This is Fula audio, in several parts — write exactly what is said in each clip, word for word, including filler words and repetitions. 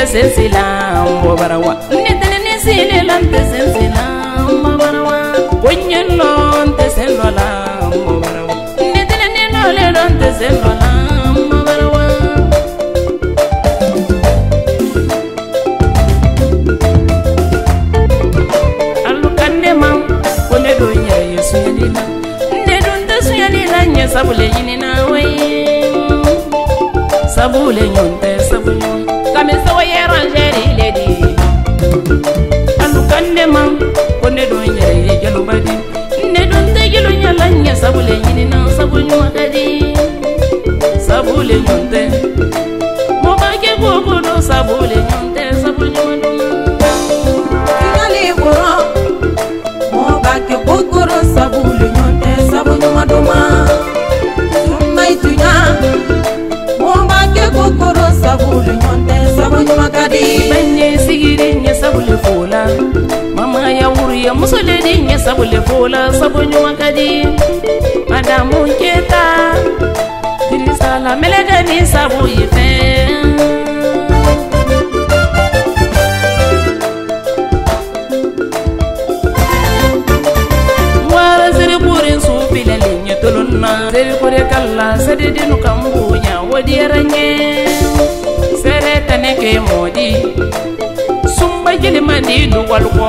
sensila mbobarawa netene ne sile lante sensila mbobarawa konyelon te senlola mbobarawa netene ne lole lante senlola mbobarawa alu kande mam kone do nya yesu yalila ne don ta su yalila nya sabule yinina wayi sabule nyonte sabule kame so yerangeri ledi alu kande mam kone do nya ye jalo badi ne don te jalo nyala nya sabule yinina sabule wakadi sabule nyonte mo ba ke gogo do sabule nyonte sabule maduma ngali goro mo ba ke gogo do sabule nyonte sabule maduma mai tunya mo ba ke gogo do sabule nyonte sabule makadi banye sigiri nya sabule fola mama ya wuri ya musole di nya sabule fola sabule makadi madamu keta la melega ni sabu yife wara zere burin su filale nya tolonna zere kore kala sede dinu kambunya wodi ranye sere taneke modi sumba jili mandi du walko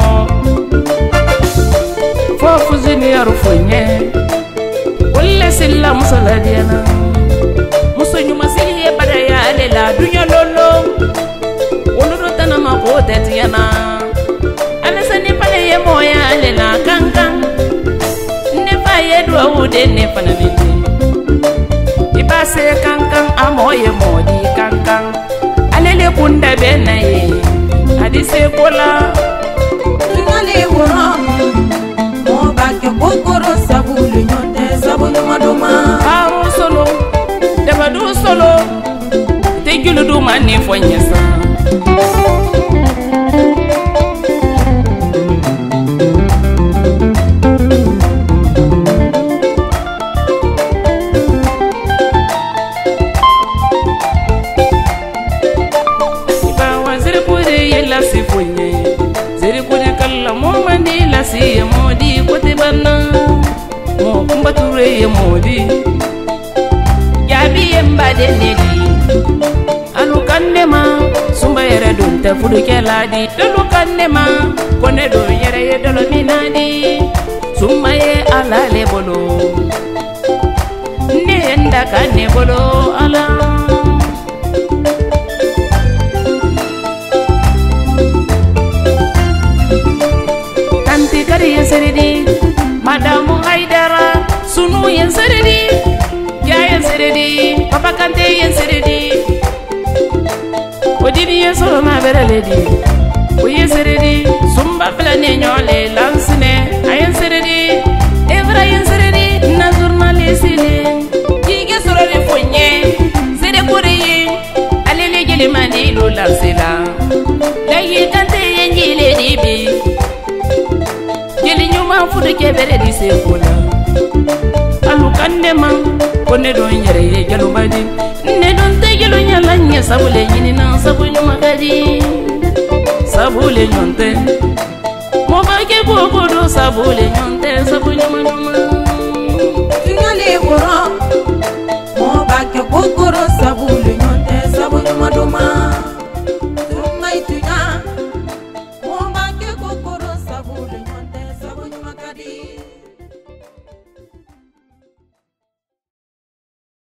fofu zini yarufunye wala silla musaladiana musunyu masili pada ya alela dunya lolo wonoro tana mako tetiana alasani pale ye moya alela kankan ne faye do wude ne fananini ibase kankan amoye modi kankan alele kunda benaye hadise kola ngali woro mo bakke kokoro sabulu nyonte sabulu maduma aro solo deba du solo te julu du mani fonyesa iba wazir kure yela sifonye ziri kure kala mo mandi la si modi kote banna mo kumbature ye modi yembade nedi anu kannema sumba yere dun ta fudu keladi dulu kannema kone do yere ye dolo minadi summa ye ala le bolo ne enda kanne bolo ala tanti kari yenseridi madamu haidara sunu yenseridi Yayan seredi, papa kante yen seredi. Odini yen solo ma bere ledi. Oye seredi, sumba plane nyole lansine. Ayen seredi, evra yen seredi, na journaliste le. Yige solo le fonye, sede kuriye. Alele gele mandi lo lansela. La ye kante yen gele dibi. Gele nyuma fudu ke bere di sekola. Alu kande man kone don yere ye jalo badi ne don te jalo nyala nya sabule nyini na sabunyu makadi sabule nyonte mo ba ke gogo do sabule nyonte sabunyu manuma